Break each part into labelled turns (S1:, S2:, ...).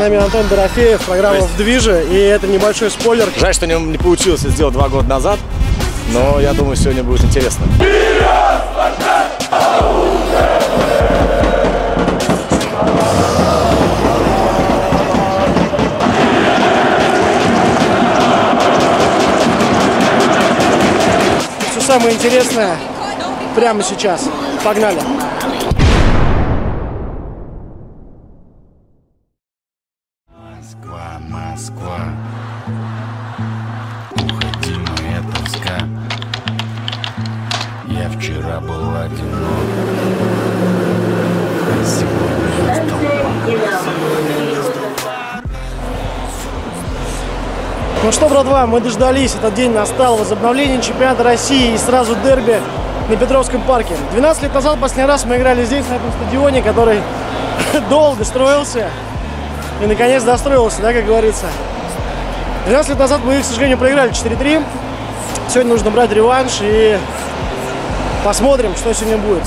S1: нами Антон Дорофеев, программа «В движе», и это небольшой спойлер.
S2: Жаль, что не получилось сделать 2 года назад, но я думаю, сегодня будет интересно.
S1: Все самое интересное прямо сейчас. Погнали!
S3: Москва, уходи, моя тоска. Я вчера был одинок, а сегодня
S1: Ну что, братва, мы дождались, этот день настал, возобновление чемпионата России и сразу дерби на Петровском парке. 12 лет назад последний раз мы играли здесь, на этом стадионе, который долго строился и наконец достроился, да, как говорится. 12 лет назад мы, к сожалению, проиграли 4-3. Сегодня нужно брать реванш и посмотрим, что сегодня будет.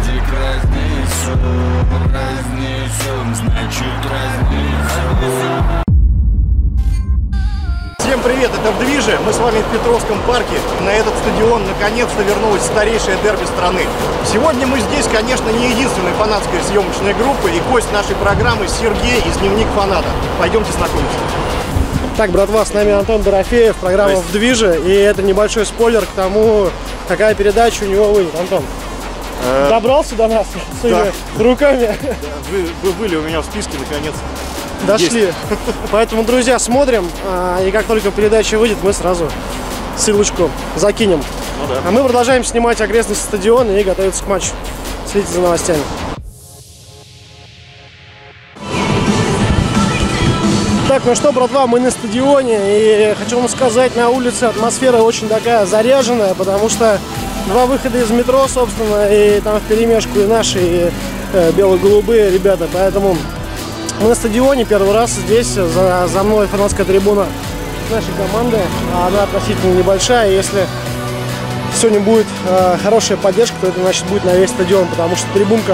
S4: Всем привет, это «В движе». Мы с вами в Петровском парке. На этот стадион наконец-то вернулась старейшая дерби страны. Сегодня мы здесь, конечно, не единственная фанатская съемочная группа, и гость нашей программы Сергей из «Дневник фаната». Пойдемте знакомиться.
S1: Так, братва, с нами Антон Дорофеев, программа «В движе», и это небольшой спойлер к тому, какая передача у него выйдет. Антон, добрался до нас своими руками?
S4: Вы были у меня в списке, наконец.
S1: Дошли. Поэтому, друзья, смотрим, и как только передача выйдет, мы сразу ссылочку закинем.
S4: Ну, да.
S1: А мы продолжаем снимать окрестности стадиона и готовиться к матчу. Следите за новостями. Так, ну что, братва, мы на стадионе, и хочу вам сказать, на улице атмосфера очень такая заряженная, потому что 2 выхода из метро, собственно, и там вперемешку и наши, и бело-голубые ребята, поэтому мы на стадионе, первый раз здесь, за мной фанатская трибуна нашей команды, она относительно небольшая, если сегодня будет хорошая поддержка, то это значит будет на весь стадион, потому что трибунка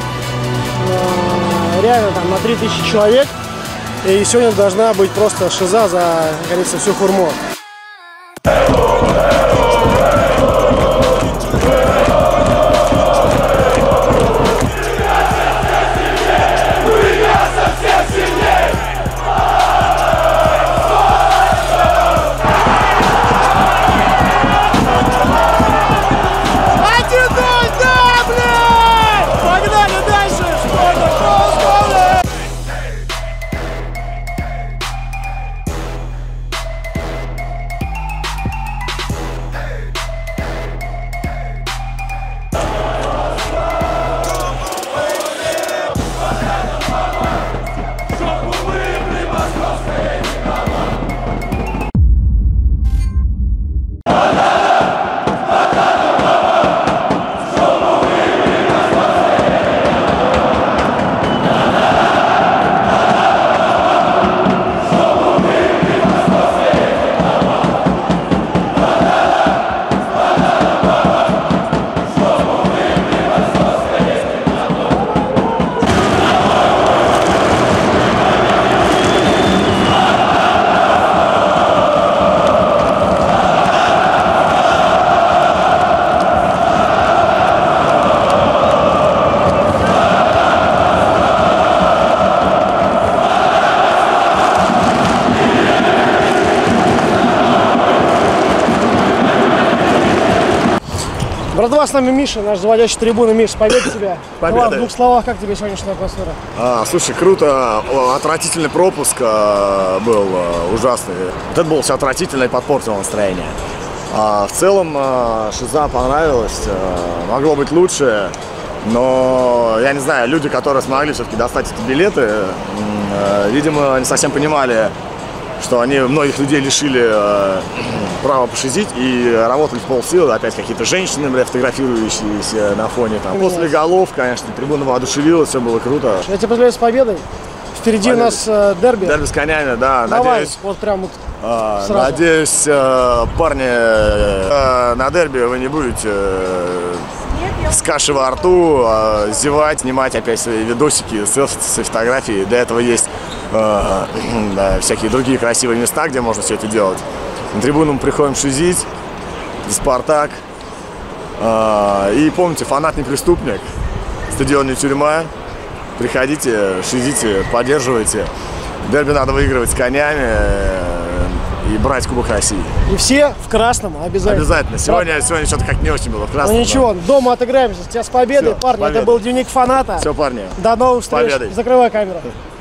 S1: реально там на 3000 человек. И сегодня должна быть просто шиза за, как говорится, всю хурму. Братва, с нами Миша, наш заводящий трибуны. Миш, победа тебя.
S4: Победа.
S1: В 2 словах, как тебе сегодняшняя атмосфера?
S2: Слушай, круто. Отвратительный пропуск был ужасный. Вот это было все отвратительно и подпортило настроение. В целом, шиза понравилась. Могло быть лучше. Но, я не знаю, люди, которые смогли все-таки достать эти билеты, видимо, не совсем понимали, что они многих людей лишили права пошизить и работали в полсилы. Опять какие-то женщины, бля, фотографирующиеся на фоне. Там. После голов, конечно, трибуна воодушевилась, все было круто.
S1: Я тебя поздравляю с победой. Впереди у нас дерби.
S2: Дерби с конями, да.
S1: Давай,
S2: надеюсь,
S1: вот прям вот сразу.
S2: Надеюсь, парни, на дерби вы не будете с кашей во рту, зевать, снимать опять свои видосики, селфи, фотографии. Для этого есть да, всякие другие красивые места, где можно все это делать. На трибуну мы приходим шизить, Спартак. И помните, фанат не преступник, стадион не тюрьма. Приходите, шизите, поддерживайте. Дерби надо выигрывать с конями и брать Кубок России.
S1: И все в красном обязательно.
S2: Обязательно. Сегодня что-то как не очень было в красном.
S1: Ну ничего, да. Дома отыграемся. Тебя с победой,
S2: Все,
S1: парни.
S2: победа.
S1: Это был дневник фаната.
S2: Все, парни.
S1: До новых встреч.
S2: Победой.
S1: Закрывай камеру.